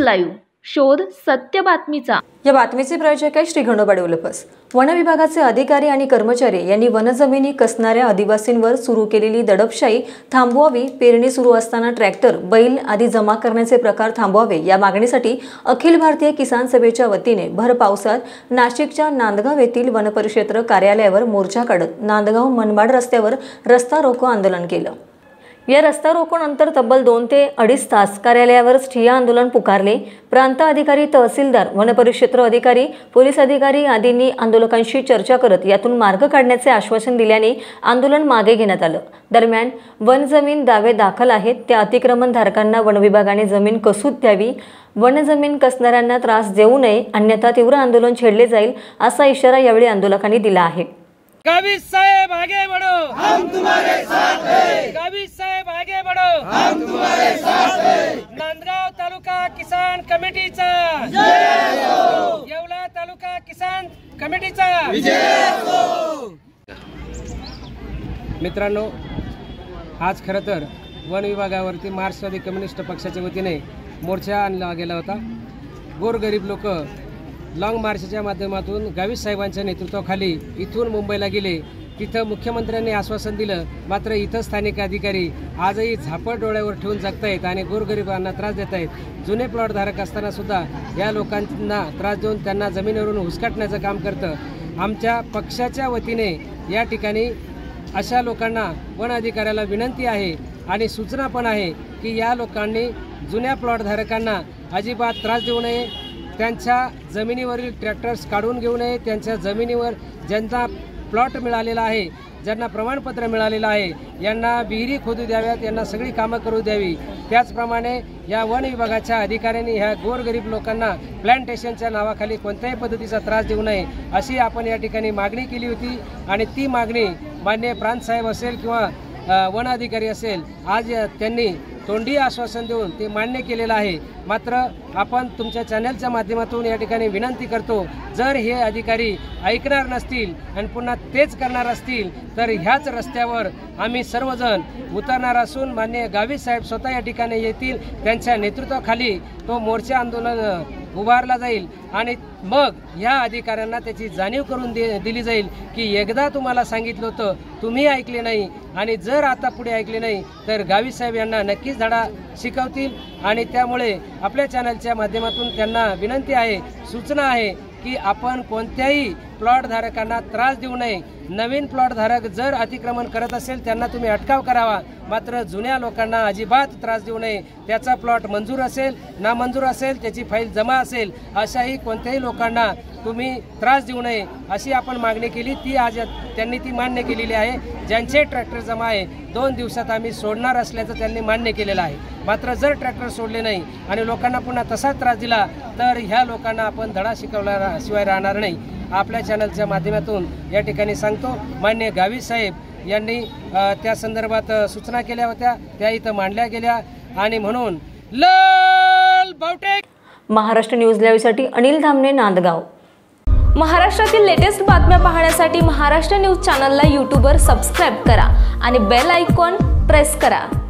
Live शोध सत्य बातमीचा। या बातमीचे प्रायोजक आहे श्री गणोबा डेव्हलपर्स। वन विभागाचे अधिकारी आणि कर्मचारी यांनी वनजमिनी कसणाऱ्या आदिवासींवर सुरू केलेली दडपशाही थांबवावी, पेरणी सुरू असताना ट्रॅक्टर, बैल आदी जमा करण्याचे प्रकार थांबवावे या मागणीसाठी अखिल भारतीय किसान सभेच्या वतीने भर पावसात नाशिकच्या नांदगाव येथील वनपरिक्षेत्र कार्यालयावर मोर्चा काढत नांदगाव मनमाड रस्त्यावर रस्ता रोको आंदोलन केलं। या रस्ता रोकोनंतर तब्बल 2 ते 2.5 तास कार्यालयावर ठिय्या आंदोलन पुकारले। प्रांत अधिकारी, तहसीलदार, वनपरिक्षेत्र अधिकारी, पोलीस अधिकारी आदींनी आंदोलकांशी चर्चा करत यातून मार्ग काढण्याचे आश्वासन दिल्याने आंदोलन मागे घेण्यात आलं। दरम्यान वन जमीन दावे दाखल आहेत त्या अतिक्रमणधारकांना वन विभागाने जमीन कसून द्यावी, वन जमीन कसणाऱ्यांना त्रास देऊ नये, अन्यथा तीव्र आंदोलन छेडले जाईल असा इशारा यावेळी आंदोलकांनी दिला आहे। गाविस साहेब आगे बढ़ो, हम तुम्हारे साथ हैं। गाविस साहेब आगे बढ़ो, हम तुम्हारे साथ हैं। नांदगाव तालुका किसान कमिटीचा विजय असो। येवला तालुका किसान कमिटीचा विजय असो। मित्रांनो, आज खरं तर वन विभागावरती मार्क्सवादी कम्युनिस्ट पक्षाच्या वतीने मोर्चा आणला गेला होता। गोरगरीब लोक लॉंग मार्चच्या माध्यमातून गाविस साहेबांच्या नेतृत्वाखाली इथून मुंबईला गेले। तिथं मुख्यमंत्र्यांनी आश्वासन दिलं, मात्र इथं स्थानिक अधिकारी आजही झापड डोळ्यावर ठेवून जगतायत आणि गोरगरिबांना त्रास देत आहेत। जुने प्लॉट धारक असताना सुद्धा या लोकांना त्रास देऊन त्यांना जमिनीवरून हुसकाटण्याचं काम करतं। आमच्या पक्षाच्या वतीने या ठिकाणी अशा लोकांना वन अधिकाऱ्याला विनंती आहे आणि सूचना पण आहे की या लोकांनी जुन्या प्लॉट धारकांना अजिबात त्रास देऊ नये, त्यांच्या जमिनीवरील ट्रॅक्टर्स काढून घेऊ नये, त्यांच्या जमिनीवर ज्यांना प्लॉट मिळालेला आहे, ज्यांना प्रमाणपत्र मिळालेलं आहे, यांना विहिरी खोदू द्याव्यात, यांना सगळी कामं करू द्यावी। त्याचप्रमाणे या वन विभागाच्या अधिकाऱ्यांनी ह्या गोरगरीब लोकांना प्लॅन्टेशनच्या नावाखाली कोणत्याही पद्धतीचा त्रास देऊ नये अशी आपण या ठिकाणी मागणी केली होती आणि ती मागणी माननीय प्रांत साहेब असेल किंवा वन अधिकारी असेल, आज त्यांनी तोंडी आश्वासन देऊन ते मान्य केलेलं आहे। मात्र आपण तुमच्या चॅनलच्या माध्यमातून या ठिकाणी विनंती करतो, जर हे अधिकारी ऐकणार नसतील आणि पुन्हा तेच करणार असतील तर ह्याच रस्त्यावर आम्ही सर्वजण उतरणार असून माननीय गाविस साहेब स्वतः या ठिकाणी येतील, त्यांच्या नेतृत्वाखाली तो मोर्चा आंदोलन उभारला जाईल आणि मग ह्या अधिकाऱ्यांना त्याची जाणीव करून दिली जाईल की एकदा तुम्हाला सांगितलं होतं, तुम्ही ऐकले नाही आणि जर आता पुढे ऐकले नाही तर गाविस साहेब यांना नक्कीच धडा शिकवतील। आणि त्यामुळे आपल्या चॅनलच्या माध्यमातून त्यांना विनंती आहे, सूचना आहे की आपण कोणत्याही प्लॉट धारकांना त्रास देऊ नये। नवीन प्लॉट धारक जर अतिक्रमण करत असेल त्यांना तुम्ही अटकाव करावा, मात्र जुन्या लोकांना अजिबात त्रास देऊ नये। त्याचा प्लॉट मंजूर असेल, नामंजूर असेल, त्याची फाईल जमा असेल, अशाही कोणत्याही लोकांना तुम्ही त्रास देऊ नये अशी आपण मागणी केली। ती आज त्यांनी ती मान्य केलेली आहे। ज्यांचे ट्रॅक्टर जमा आहे 2 दिवसात आम्ही सोडणार असल्याचं त्यांनी मान्य केलेलं आहे। मात्र जर ट्रॅक्टर सोडले नाही आणि लोकांना पुन्हा तसाच त्रास दिला तर ह्या लोकांना आपण धडा शिकवल्याशिवाय राहणार नाही। आपल्या चॅनलच्या माध्यमातून या ठिकाणी सांगतो, माननीय गाविस साहेब यांनी त्या संदर्भात सूचना केल्या होत्या, त्या इथं मांडल्या गेल्या आणि म्हणून लाल बावटे। महाराष्ट्र न्यूज लाईव्हसाठी अनिल धामणे, नांदगाव। महाराष्ट्रातील लेटेस्ट बातम्या पाहण्यासाठी महाराष्ट्र न्यूज चॅनलला यूट्यूबवर सबस्क्राइब करा आणि बेल आयकॉन प्रेस करा।